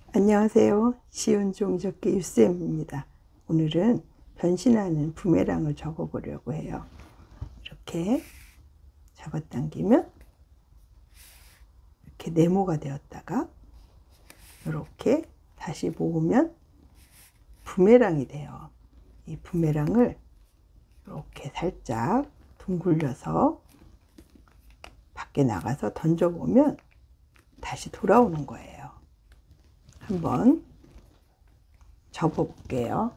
안녕하세요. 쉬운 종이접기 유쌤입니다. 오늘은 변신하는 부메랑을 접어보려고 해요. 이렇게 잡아당기면 이렇게 네모가 되었다가 이렇게 다시 모으면 부메랑이 돼요. 이 부메랑을 이렇게 살짝 둥글려서 밖에 나가서 던져보면 다시 돌아오는 거예요. 한번 접어볼게요.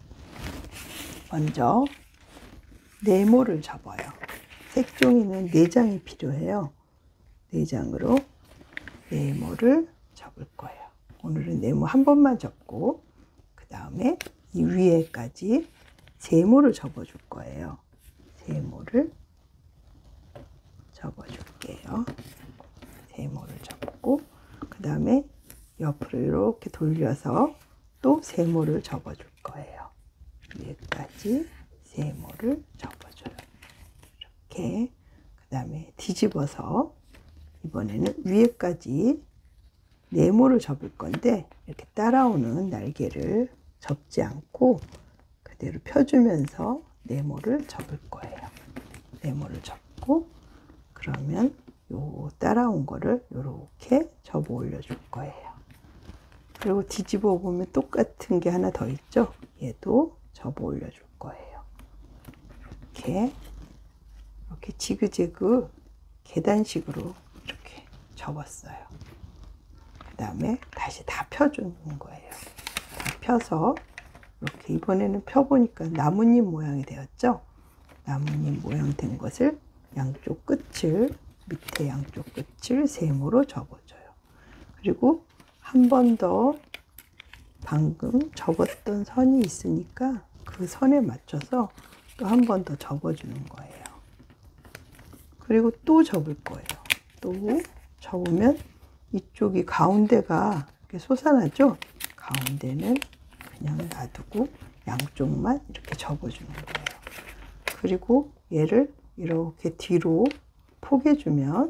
먼저 네모를 접어요. 색종이는 4장이 필요해요. 4장으로 네모를 접을 거예요. 오늘은 네모 한 번만 접고 그 다음에 이 위에까지 세모를 접어줄 거예요. 세모를 접어줄게요. 세모를 접고 그 다음에 옆으로 이렇게 돌려서 또 세모를 접어줄 거예요. 위에까지 세모를 접어줘요. 이렇게 그 다음에 뒤집어서 이번에는 위에까지 네모를 접을 건데 이렇게 따라오는 날개를 접지 않고 그대로 펴주면서 네모를 접을 거예요. 네모를 접고 그러면 요 따라온 거를 이렇게 접어 올려줄 거예요. 그리고 뒤집어 보면 똑같은 게 하나 더 있죠. 얘도 접어 올려줄 거예요. 이렇게 지그재그 계단식으로 이렇게 접었어요. 그 다음에 다시 다 펴주는 거예요. 다 펴서 이렇게 이번에는 펴보니까 나뭇잎 모양이 되었죠. 나뭇잎 모양 된 것을 양쪽 끝을 밑에 양쪽 끝을 세모로 접어줘요. 그리고 한 번 더 방금 접었던 선이 있으니까 그 선에 맞춰서 또 한 번 더 접어주는 거예요. 그리고 또 접을 거예요. 또 접으면 이쪽이 가운데가 이렇게 솟아나죠? 가운데는 그냥 놔두고 양쪽만 이렇게 접어주는 거예요. 그리고 얘를 이렇게 뒤로 포개주면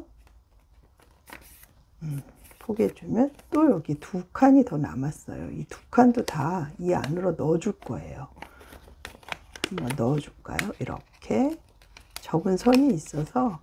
또 여기 2칸이 더 남았어요. 이 2칸도 다 이 안으로 넣어줄 거예요. 한번 넣어줄까요? 이렇게 접은 선이 있어서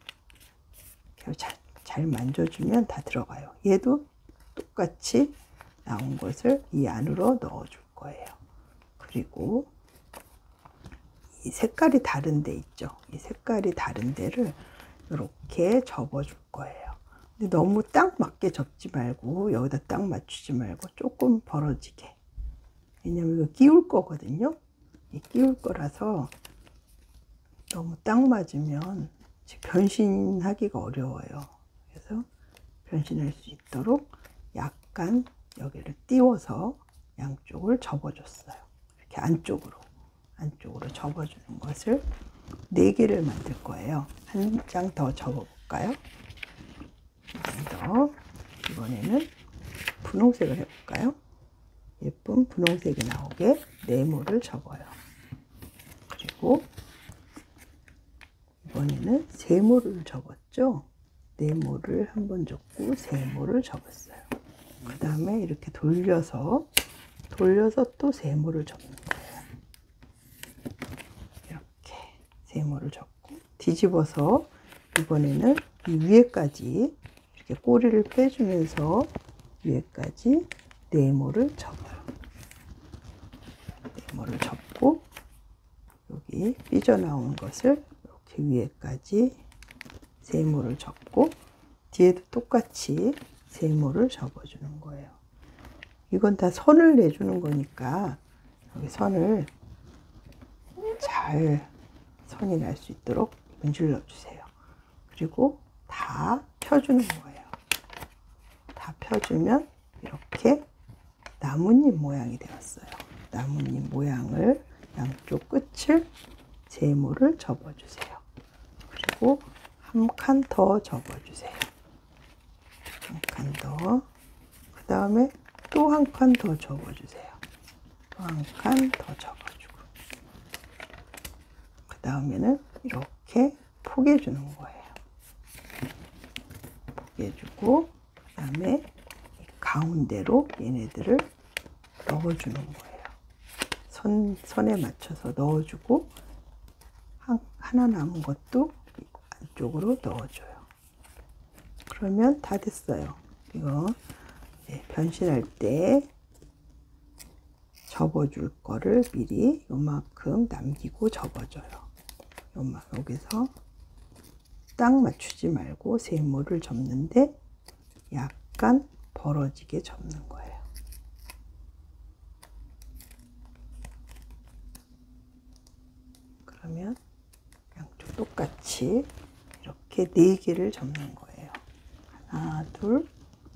잘 만져주면 다 들어가요. 얘도 똑같이 나온 것을 이 안으로 넣어줄 거예요. 그리고 이 색깔이 다른 데 있죠. 이 색깔이 다른 데를 이렇게 접어줄 거예요. 근데 너무 딱 맞게 접지 말고 여기다 딱 맞추지 말고 조금 벌어지게. 왜냐면 이거 끼울 거거든요. 이 끼울 거라서 너무 딱 맞으면 변신하기가 어려워요. 그래서 변신할 수 있도록 약간 여기를 띄워서 양쪽을 접어줬어요. 이렇게 안쪽으로 접어주는 것을 4개를 만들 거예요. 한 장 더 접어볼까요? 이번에는 분홍색을 해볼까요? 예쁜 분홍색이 나오게 네모를 접어요. 그리고 이번에는 세모를 접었죠? 네모를 한 번 접고 세모를 접었어요. 그 다음에 이렇게 돌려서 또 세모를 접는 거예요. 이렇게 세모를 접고 뒤집어서 이번에는 이 위에까지 이렇게 꼬리를 빼주면서 위에까지 네모를 접어요. 네모를 접고 여기 삐져나온 것을 이렇게 위에까지 세모를 접고 뒤에도 똑같이 세모를 접어주는 거예요. 이건 다 선을 내주는 거니까 여기 선을 잘 선이 날 수 있도록 문질러 주세요. 그리고 다 펴주는 거예요. 다 펴주면 이렇게 나뭇잎 모양이 되었어요. 나뭇잎 모양을 양쪽 끝을 세모를 접어주세요. 그리고 한 칸 더 접어주세요. 한 칸 더. 그 다음에 또 한 칸 더 접어주세요. 또 한 칸 더 접어주고. 그 다음에는 이렇게 포개주는 거예요. 포개주고, 그 다음에 이 가운데로 얘네들을 넣어주는 거예요. 선에 맞춰서 넣어주고 하나 남은 것도 안쪽으로 넣어줘요. 그러면 다 됐어요. 이거 변신할 때 접어줄 거를 미리 요만큼 남기고 접어줘요. 여기서 딱 맞추지 말고 세모를 접는데 약간 벌어지게 접는 거예요. 그러면 양쪽 똑같이 이렇게 4개를 접는 거예요. 하나, 둘,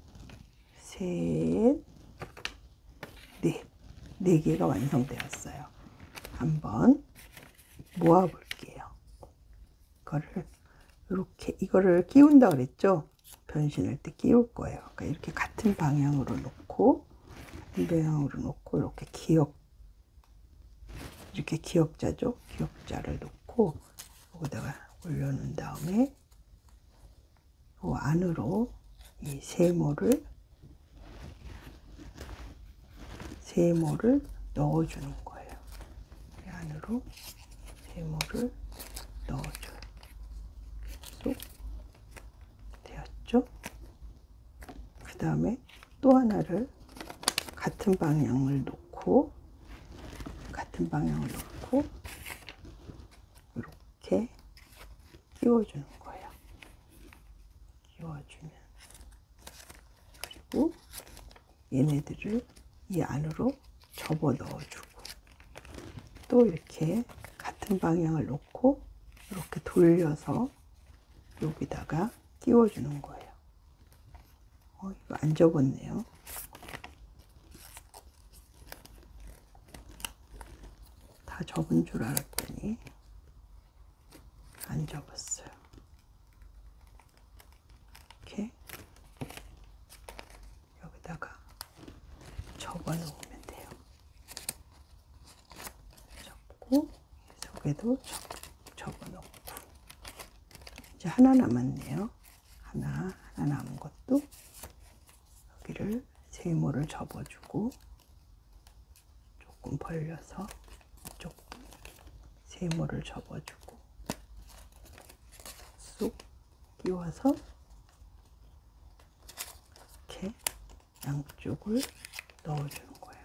셋, 넷. 4개가 완성되었어요. 한번 모아 볼게요. 이거를 끼운다 그랬죠? 변신할 때 끼울 거예요. 그러니까 이렇게 같은 방향으로 놓고 이렇게 기역자죠? 기역자를 놓고 여기다가 올려놓은 다음에 그 안으로 이 세모를 넣어주는 거예요. 이 안으로 세모를 넣어줘요. 쏙 되었죠? 그 다음에 또 하나를 같은 방향을 놓고 이렇게 끼워주는 거예요. 끼워주면 그리고 얘네들을 이 안으로 접어 넣어주고 또 이렇게 같은 방향을 놓고 이렇게 돌려서 여기다가 끼워주는 거예요. 이거 안 접었네요. 다 접은 줄 알았더니 안 접었어요. 이렇게 여기다가 접어 놓으면 돼요. 접고 속에도 접어 놓고 이제 하나 남았네요. 하나 남은 것도 여기를 세모를 접어주고 조금 벌려서 조금 세모를 접어주고 쑥 끼워서 이렇게 양쪽을 넣어주는 거예요.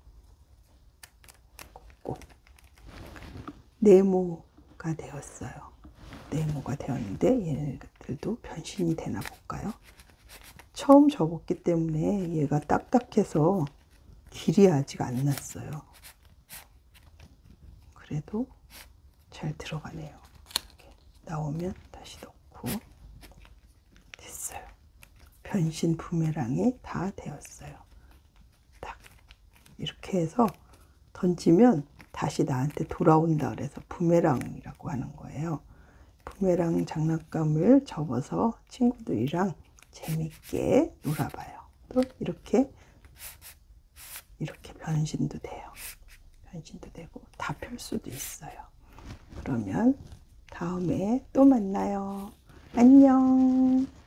꼭 네모가 되었어요. 네모가 되었는데 얘네들도 변신이 되나 볼까요? 처음 접었기 때문에 얘가 딱딱해서 길이 아직 안 났어요. 그래도 잘 들어가네요. 이렇게 나오면 다시 넣고 됐어요. 변신 부메랑이 다 되었어요. 딱 이렇게 해서 던지면 다시 나한테 돌아온다 그래서 부메랑이라고 하는 거예요. 부메랑 장난감을 접어서 친구들이랑 재밌게 놀아봐요. 또 이렇게 변신도 돼요. 변신도 되고 다 펼 수도 있어요. 그러면 다음에 또 만나요. 안녕.